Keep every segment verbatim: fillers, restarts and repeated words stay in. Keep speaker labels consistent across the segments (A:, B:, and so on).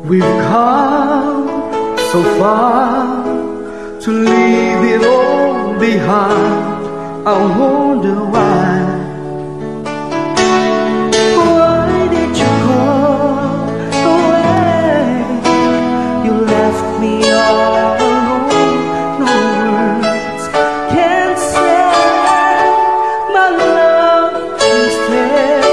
A: We've come so far to leave it all behind. I wonder why. Why did you go away? You left me all alone. No words can say my love instead.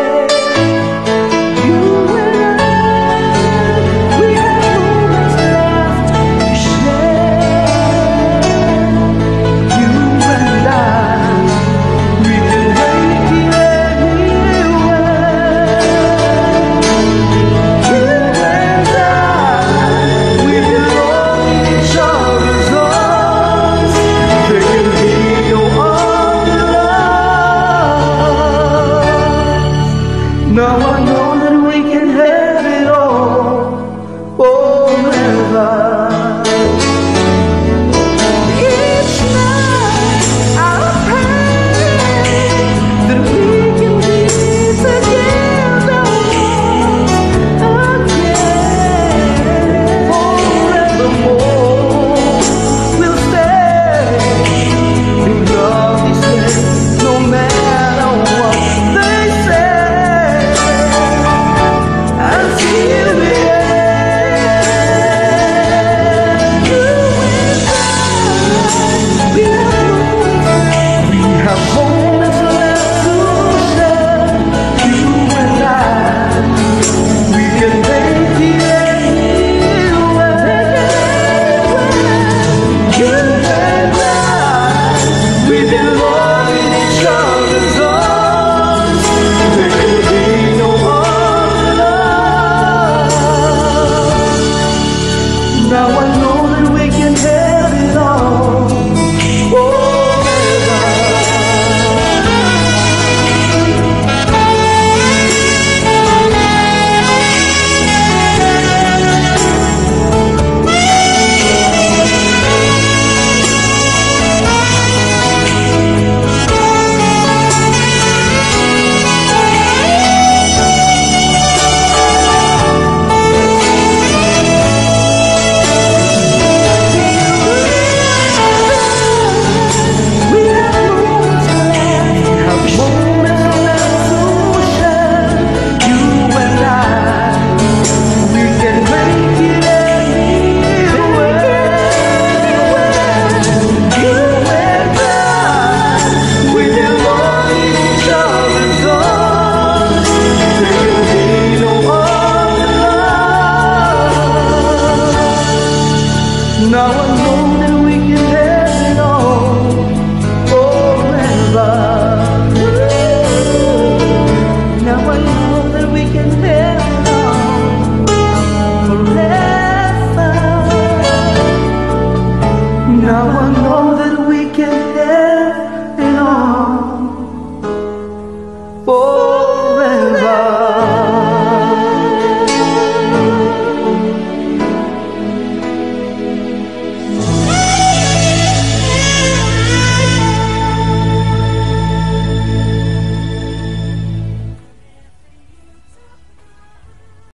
A: Now I know that we can have it all forever. Each night I pray that we can be together again. Forevermore we'll stay in love, he said, no matter what they say. Now I know that we can have it all forever. Now I know that we can have it all forever. Now I know that we can have it all forever. Now I know that we can have it all forever.